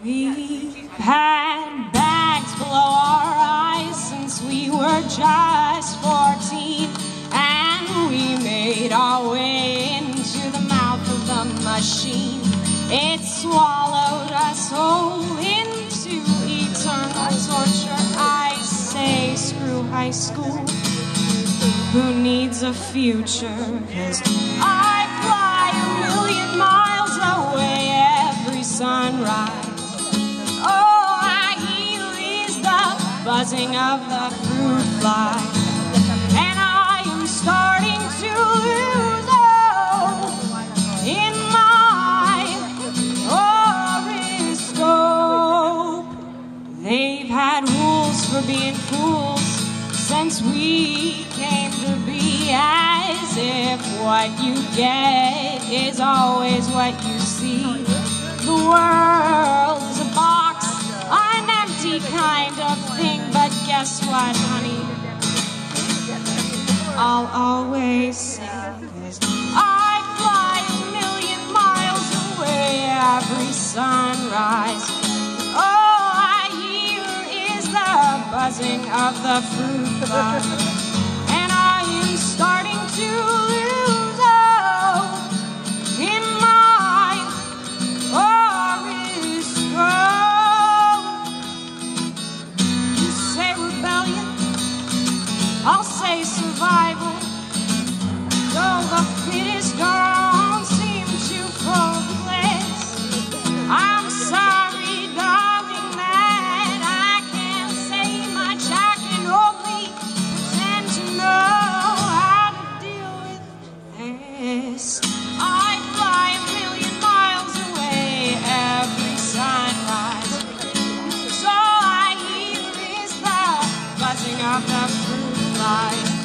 We've had bags below our eyes since we were just 14, and we made our way into the mouth of the machine. It swallowed us whole into eternal torture. I say screw high school, who needs a future? 'Cause I fly 1,000,000 miles away every sunrise. All I hear is the buzzing of the fruit fly, and I am starting to lose hope in my horoscope. They've had rules for being fools since we came to be, as if what you get is always what you see. The world is a box, an empty kind of thing, but guess what, honey? I'll always sing, 'cause I fly 1,000,000 miles away every sunrise. All I hear is the buzzing of the fruit fly, and I am starting to lose hope in my horoscope. You say rebellion, I'll say survival. Though the fittest don't seem to progress, I'm sorry, darling, that I can't say much. I can only pretend to know how to deal with this. I fly 1,000,000 miles away every sunrise. So all I hear is the buzzing of the fruit fly.